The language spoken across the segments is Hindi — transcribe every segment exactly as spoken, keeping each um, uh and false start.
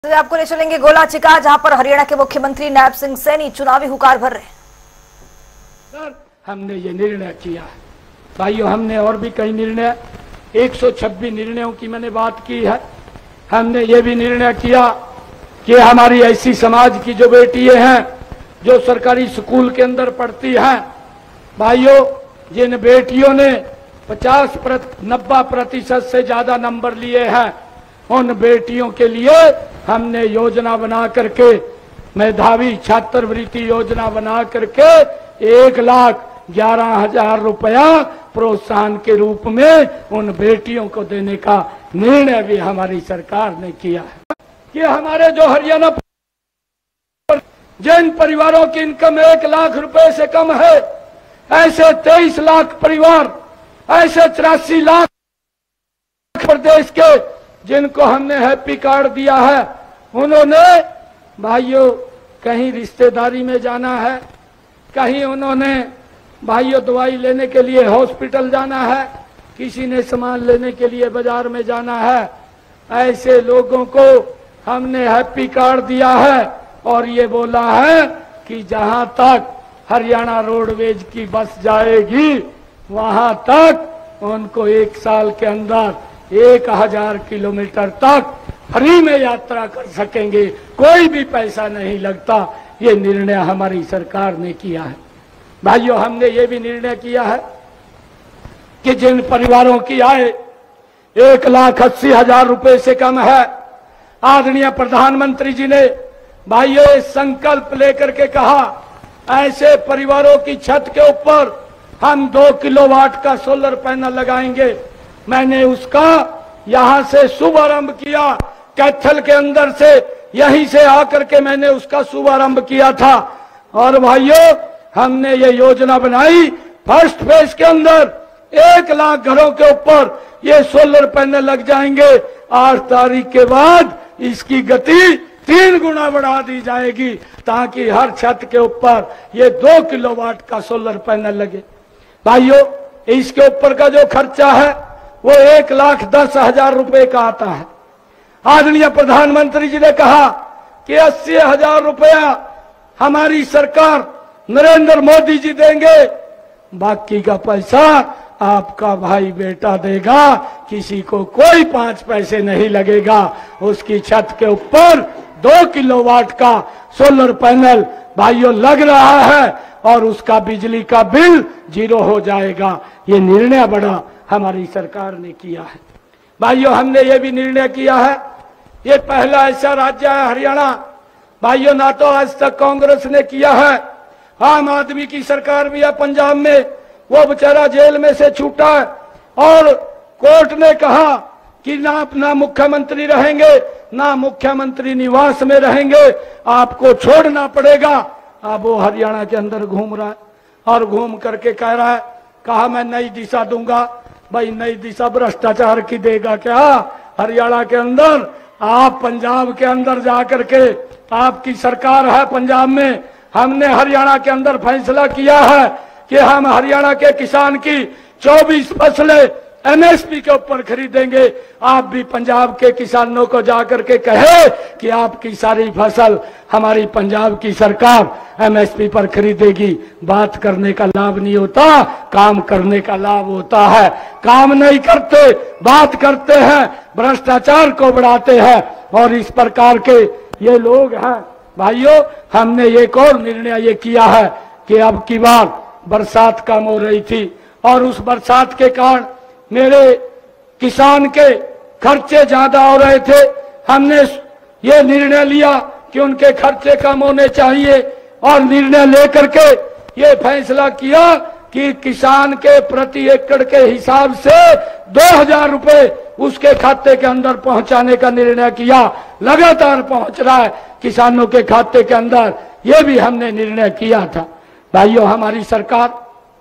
आपको ले चलेंगे गोला चिका, जहां पर हरियाणा के मुख्यमंत्री नायब सिंह सैनी चुनावी हुकार भर रहे हैं। सर, हमने ये निर्णय किया है भाइयों, हमने और भी कई निर्णय एक सौ छब्बीस निर्णयों की मैंने बात की है। हमने ये भी निर्णय किया कि हमारी ऐसी समाज की जो बेटियां हैं जो सरकारी स्कूल के अंदर पढ़ती हैं, भाइयों जिन बेटियों ने पचास नब्बे प्रतिशत से ज्यादा नंबर लिए हैं, उन बेटियों के लिए हमने योजना बना करके मेधावी छात्रवृत्ति योजना बना करके एक लाख ग्यारह हजार रुपया प्रोत्साहन के रूप में उन बेटियों को देने का निर्णय भी हमारी सरकार ने किया है। कि हमारे जो हरियाणा जिन परिवारों की इनकम एक लाख रुपए से कम है, ऐसे तेईस लाख परिवार, ऐसे चौरासी लाख प्रदेश के जिनको हमने हैप्पी कार्ड दिया है, उन्होंने भाइयों कहीं रिश्तेदारी में जाना है, कहीं उन्होंने भाइयों दवाई लेने के लिए हॉस्पिटल जाना है, किसी ने सामान लेने के लिए बाजार में जाना है, ऐसे लोगों को हमने हैप्पी कार्ड दिया है और ये बोला है कि जहां तक हरियाणा रोडवेज की बस जाएगी वहां तक उनको एक साल के अंदर एक हजार किलोमीटर तक फ्री में यात्रा कर सकेंगे, कोई भी पैसा नहीं लगता। ये निर्णय हमारी सरकार ने किया है। भाइयों हमने ये भी निर्णय किया है कि जिन परिवारों की आय एक लाख अस्सी हजार रुपए से कम है, आदरणीय प्रधानमंत्री जी ने भाइयों संकल्प लेकर के कहा ऐसे परिवारों की छत के ऊपर हम दो किलोवाट का सोलर पैनल लगाएंगे। मैंने उसका यहां से शुभारंभ किया, कैथल के अंदर से यहीं से आकर के मैंने उसका शुभारंभ किया था। और भाइयों हमने ये योजना बनाई, फर्स्ट फेज के अंदर एक लाख घरों के ऊपर ये सोलर पैनल लग जाएंगे। आठ तारीख के बाद इसकी गति तीन गुना बढ़ा दी जाएगी ताकि हर छत के ऊपर ये दो किलोवाट का सोलर पैनल लगे। भाइयों इसके ऊपर का जो खर्चा है वो एक लाख दस हजार रुपए का आता है। आदरणीय प्रधानमंत्री जी ने कहा कि अस्सी हजार रुपया हमारी सरकार नरेंद्र मोदी जी देंगे, बाकी का पैसा आपका भाई बेटा देगा, किसी को कोई पांच पैसे नहीं लगेगा। उसकी छत के ऊपर दो किलोवाट का सोलर पैनल भाइयों लग रहा है और उसका बिजली का बिल जीरो हो जाएगा। ये निर्णय बड़ा हमारी सरकार ने किया है। भाइयों हमने ये भी निर्णय किया है, ये पहला ऐसा राज्य है हरियाणा भाइयों, ना तो आज तक कांग्रेस ने किया है, आम आदमी की सरकार भी है पंजाब में, वो बेचारा जेल में से छूटा है और कोर्ट ने कहा कि ना अपना मुख्यमंत्री रहेंगे ना मुख्यमंत्री निवास में रहेंगे, आपको छोड़ना पड़ेगा। अब वो हरियाणा के अंदर घूम रहा है और घूम करके कह रहा है, कहा मैं नई दिशा दूंगा। भाई नई दिशा भ्रष्टाचार की देगा क्या? हरियाणा के अंदर आप पंजाब के अंदर जाकर के, आपकी सरकार है पंजाब में, हमने हरियाणा के अंदर फैसला किया है कि हम हरियाणा के किसान की चौबीस फसलें एमएसपी के ऊपर खरीदेंगे। आप भी पंजाब के किसानों को जाकर के कहे कि आपकी सारी फसल हमारी पंजाब की सरकार एमएसपी पर खरीदेगी। बात करने का लाभ नहीं होता, काम करने का लाभ होता है। काम नहीं करते, बात करते हैं, भ्रष्टाचार को बढ़ाते हैं और इस प्रकार के ये लोग हैं। भाइयों हमने एक और निर्णय ये किया है कि अब की बार बरसात कम हो रही थी और उस बरसात के कारण मेरे किसान के खर्चे ज्यादा हो रहे थे। हमने ये निर्णय लिया कि उनके खर्चे कम होने चाहिए और निर्णय लेकर के ये फैसला किया कि किसान के प्रति एकड़ के हिसाब से दो हजार रुपए उसके खाते के अंदर पहुंचाने का निर्णय किया। लगातार पहुंच रहा है किसानों के खाते के अंदर, ये भी हमने निर्णय किया था। भाइयों हमारी सरकार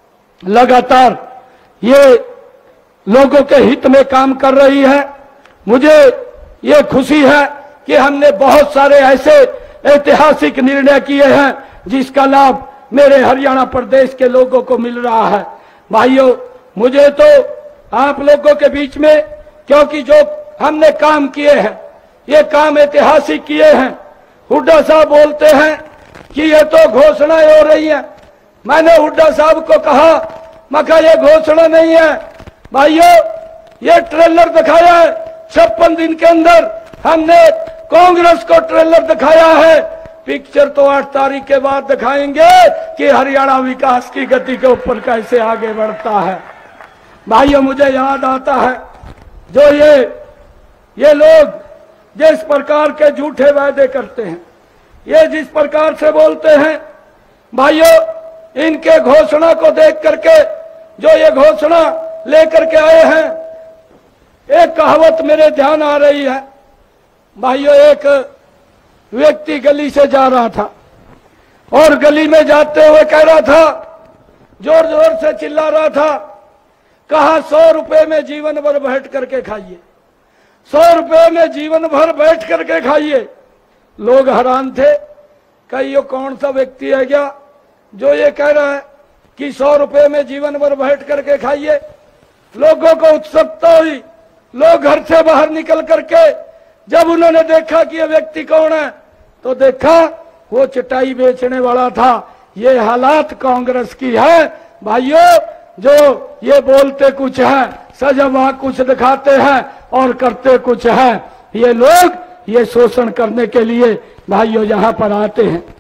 लगातार ये लोगों के हित में काम कर रही है। मुझे ये खुशी है कि हमने बहुत सारे ऐसे ऐतिहासिक निर्णय किए हैं जिसका लाभ मेरे हरियाणा प्रदेश के लोगों को मिल रहा है। भाइयों मुझे तो आप लोगों के बीच में, क्योंकि जो हमने काम किए हैं ये काम ऐतिहासिक किए हैं। हुड्डा साहब बोलते हैं कि ये तो घोषणाएं हो रही हैं। मैंने हुड्डा साहब को कहा, मैं कहा ये घोषणा नहीं है भाइयों, ये ट्रेलर दिखाया है। छप्पन दिन के अंदर हमने कांग्रेस को ट्रेलर दिखाया है। पिक्चर तो आठ तारीख के बाद दिखाएंगे कि हरियाणा विकास की गति के ऊपर कैसे आगे बढ़ता है। भाइयों, मुझे याद आता है जो ये ये लोग जिस प्रकार के झूठे वादे करते हैं, ये जिस प्रकार से बोलते हैं, भाइयों इनके घोषणा को देख करके जो ये घोषणा लेकर के आए हैं, एक कहावत मेरे ध्यान आ रही है। भाइयों, एक व्यक्ति गली से जा रहा था और गली में जाते हुए कह रहा था, जोर जोर से चिल्ला रहा था, कहा सौ रुपए में जीवन भर बैठ करके खाइए, सौ रुपए में जीवन भर बैठ करके खाइए। लोग हैरान थे, कहीं ये कौन सा व्यक्ति है क्या जो ये कह रहा है कि सौ रुपए में जीवन भर बैठ करके खाइए। लोगों को उत्सुकता हुई। लोग घर से बाहर निकल करके जब उन्होंने देखा कि ये व्यक्ति कौन है, तो देखा वो चटाई बेचने वाला था। ये हालात कांग्रेस की है भाइयों, जो ये बोलते कुछ है, सजवा कुछ दिखाते हैं और करते कुछ है। ये लोग ये शोषण करने के लिए भाइयों यहाँ पर आते हैं।